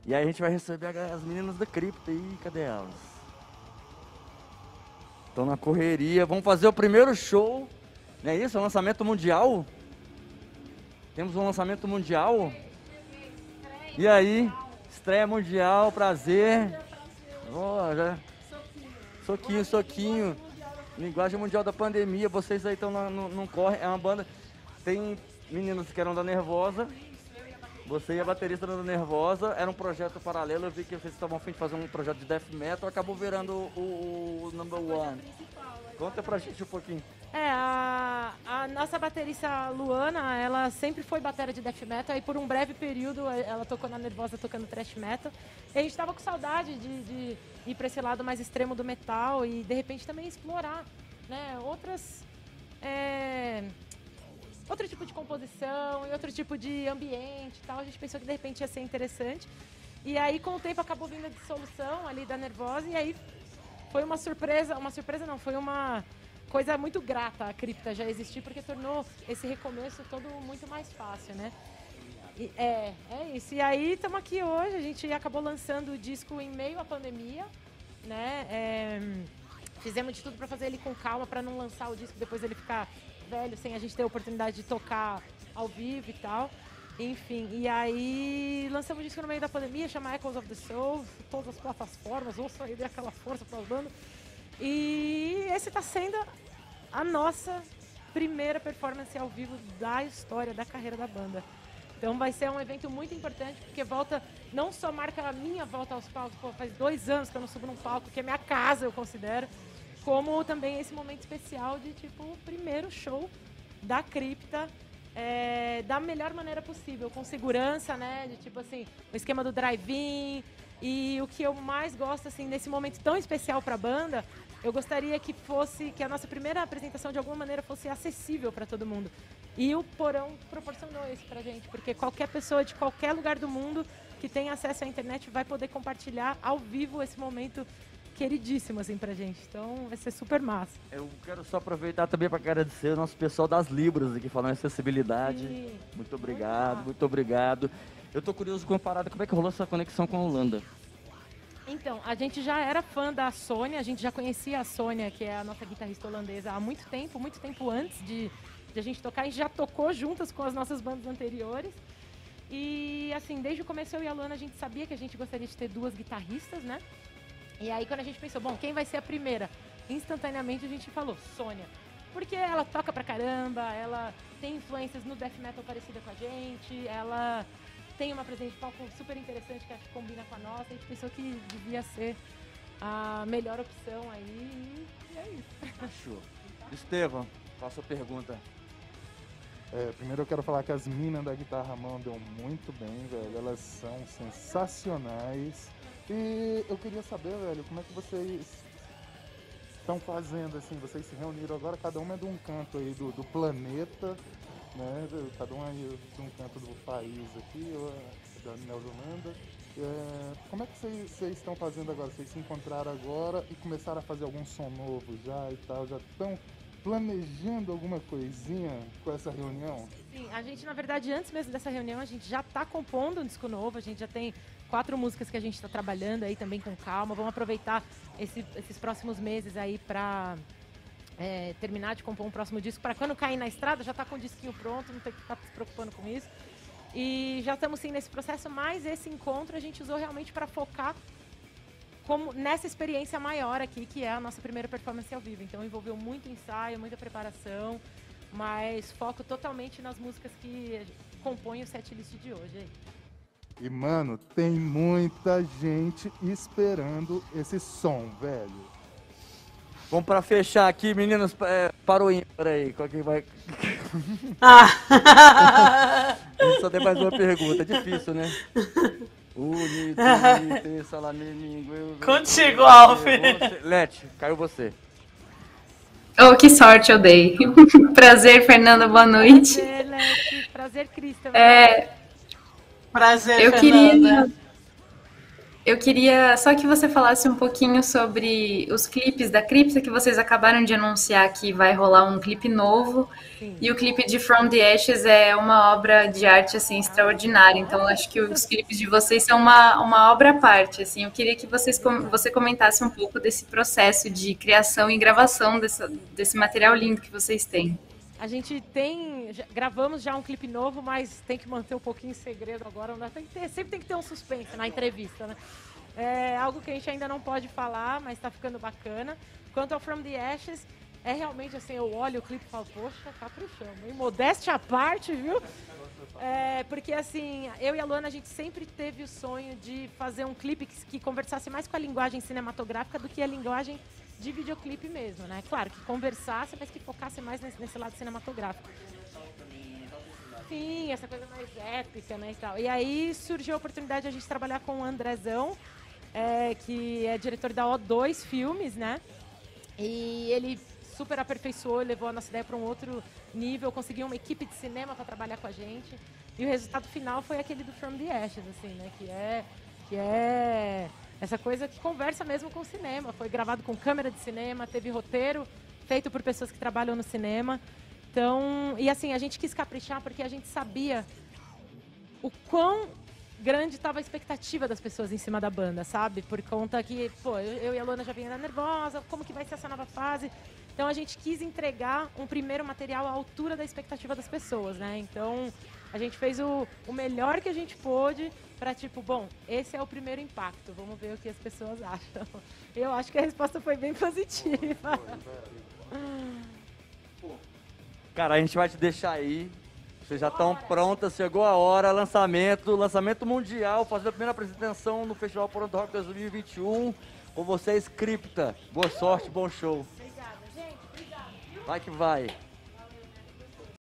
E aí a gente vai receber as meninas da cripta aí, cadê elas? Estão na correria, vamos fazer o primeiro show, não é isso? É um lançamento mundial? Temos um lançamento mundial? E aí, estreia mundial, prazer. Oh, já... Soquinho, soquinho. Linguagem mundial da pandemia, vocês aí estão não corre, é uma banda. Tem meninos que eram da Nervosa. Você e a baterista da Nervosa, era um projeto paralelo, eu vi que vocês estavam a fim de fazer um projeto de death metal, acabou virando o number one. Conta pra gente um pouquinho. A nossa baterista Luana, ela sempre foi batera de death metal, e por um breve período ela tocou na Nervosa tocando thrash metal. E a gente tava com saudade de ir pra esse lado mais extremo do metal e de repente também explorar, né, outro tipo de composição e outro tipo de ambiente e tal. A gente pensou que de repente ia ser interessante. E aí com o tempo acabou vindo a dissolução ali da Nervosa, e aí foi uma surpresa não, foi uma coisa muito grata a cripta já existir, porque tornou esse recomeço todo muito mais fácil, né? E é isso. E aí estamos aqui hoje, a gente acabou lançando o disco em meio à pandemia, né? Fizemos de tudo para fazer ele com calma, para não lançar o disco depois ele ficar velho, sem a gente ter a oportunidade de tocar ao vivo e tal. Enfim, e aí lançamos o disco no meio da pandemia, chama Echoes of the Soul, todas as plataformas, ouçam aí, dê aquela força para as bandas. E esse está sendo a nossa primeira performance ao vivo da história da carreira da banda. Então vai ser um evento muito importante, porque não só marca a minha volta aos palcos, faz 2 anos que eu não subo num palco, que é minha casa, eu considero, como também esse momento especial de, tipo, o primeiro show da cripta, da melhor maneira possível, com segurança, né, de tipo assim, o esquema do drive-in. E o que eu mais gosto, assim, nesse momento tão especial para a banda, eu gostaria que a nossa primeira apresentação de alguma maneira fosse acessível para todo mundo. E o Porão proporcionou isso pra gente, porque qualquer pessoa de qualquer lugar do mundo que tenha acesso à internet vai poder compartilhar ao vivo esse momento queridíssimo, assim, pra gente. Então vai ser super massa. Eu quero só aproveitar também para agradecer o nosso pessoal das Libras aqui falando em acessibilidade. Sim. Muito obrigado, muito obrigado. Eu tô curioso com a parada, como é que rolou essa conexão com a Holanda? Então, a gente já era fã da Sônia, a gente já conhecia a Sônia, que é a nossa guitarrista holandesa, há muito tempo antes de a gente tocar, e já tocou juntas com as nossas bandas anteriores. E assim, desde o começo eu e a Luana, a gente sabia que a gente gostaria de ter 2 guitarristas, né? E aí quando a gente pensou, bom, quem vai ser a primeira? Instantaneamente a gente falou, Sônia. Porque ela toca pra caramba, ela tem influências no death metal parecida com a gente, ela tem uma presença de palco super interessante que acho que combina com a nossa. A gente pensou que devia ser a melhor opção aí, e é isso. Fechou. Estevão, qual a sua pergunta? Primeiro eu quero falar que as minas da guitarra mandam muito bem, velho. Elas são sensacionais. E eu queria saber, velho, como é que vocês estão fazendo, assim, vocês se reuniram agora, cada uma é de um canto aí do planeta, né? Cada um aí de um canto do país aqui, da Neozelândia. Como é que vocês estão fazendo agora? Vocês se encontraram agora e começaram a fazer algum som novo já e tal? Já estão planejando alguma coisinha com essa reunião? Sim, a gente, na verdade, antes mesmo dessa reunião, a gente já está compondo um disco novo, a gente já tem 4 músicas que a gente está trabalhando aí também com calma. Vamos aproveitar esses próximos meses aí para terminar de compor um próximo disco, para quando cair na estrada já tá com o disquinho pronto, não ter que ficar se preocupando com isso. E já estamos sim nesse processo, mas esse encontro a gente usou realmente para focar nessa experiência maior aqui, que é a nossa primeira performance ao vivo. Então envolveu muito ensaio, muita preparação, mas foco totalmente nas músicas que compõem o setlist de hoje aí. E, mano, tem muita gente esperando esse som, velho. Vamos pra fechar aqui, meninas, para o ímpar aí. Qual que vai... Só tem mais uma pergunta, é difícil, né? Contigo, Alf. Lete, caiu você. Oh, que sorte eu dei. Prazer, Fernanda, boa noite. Prazer, Lete. Prazer, Cris. Prazer, eu Fernanda. Eu queria só que você falasse um pouquinho sobre os clipes da Cripta, que vocês acabaram de anunciar que vai rolar um clipe novo. Sim. E o clipe de From the Ashes é uma obra de arte assim extraordinária. Então, eu acho que os clipes de vocês são uma obra à parte. Assim, eu queria que você comentasse um pouco desse processo de criação e gravação desse material lindo que vocês têm. A gente gravamos já um clipe novo, mas tem que manter um pouquinho em segredo agora. Sempre tem que ter um suspense na entrevista, né? É algo que a gente ainda não pode falar, mas tá ficando bacana. Quanto ao From the Ashes, é realmente assim, eu olho o clipe e falo, poxa, caprichamos, hein? Modéstia à parte, viu? Porque assim, eu e a Luana, a gente sempre teve o sonho de fazer um clipe que conversasse mais com a linguagem cinematográfica do que a linguagem de videoclipe mesmo, né? Claro, que conversasse, mas que focasse mais nesse lado cinematográfico. Sim, essa coisa mais épica, né, e tal. E aí surgiu a oportunidade de a gente trabalhar com o Andrezão, que é diretor da O2 Filmes, né? E ele super aperfeiçoou, levou a nossa ideia para um outro nível, conseguiu uma equipe de cinema para trabalhar com a gente. E o resultado final foi aquele do From the Ashes, assim, né? Que é essa coisa que conversa mesmo com o cinema. Foi gravado com câmera de cinema, teve roteiro feito por pessoas que trabalham no cinema. Então, e assim, a gente quis caprichar porque a gente sabia o quão grande estava a expectativa das pessoas em cima da banda, sabe? Por conta que, pô, eu e a Luana já vinha nervosa, como que vai ser essa nova fase? Então a gente quis entregar um primeiro material à altura da expectativa das pessoas, né? Então a gente fez o melhor que a gente pôde para tipo, bom, esse é o primeiro impacto, vamos ver o que as pessoas acham. Eu acho que a resposta foi bem positiva. Cara, a gente vai te deixar aí. Vocês já estão prontas, chegou a hora, lançamento mundial, fazer a primeira apresentação no Festival Pronto Rock 2021. Com vocês, Cripta. Boa sorte, bom show. Obrigada, gente. Obrigada. Vai que vai.